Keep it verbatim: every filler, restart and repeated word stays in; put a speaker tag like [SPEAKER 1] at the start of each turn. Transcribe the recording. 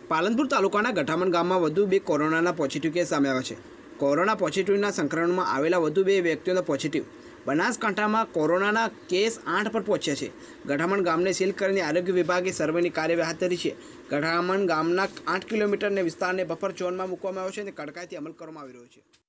[SPEAKER 1] પાલનપુર તાલુકાના ગઠામણ ગામમાં વધુ બે કોરોનાના પોઝિટિવ કેસ સામે આવ્યા છે। કોરોના પોઝિટિવના સંક્રમણમાં આવેલા વધુ બે વ્યક્તિઓનો પોઝિટિવ બનાસકાંઠામાં કોરોનાના કેસ આઠ પર પહોંચ્યા છે। ગઠામણ ગામને સીલ કરીને આરોગ્ય વિભાગે સર્વેની કાર્યવાહી હાથ ધરી છે। ગઠામણ ગામના આઠ કિલોમીટરના વિસ્તારને બફર ઝોનમાં મૂકવામાં આવ્યો છે અને કડકાઈથી અમલ કરવામાં આવી રહ્યો છે।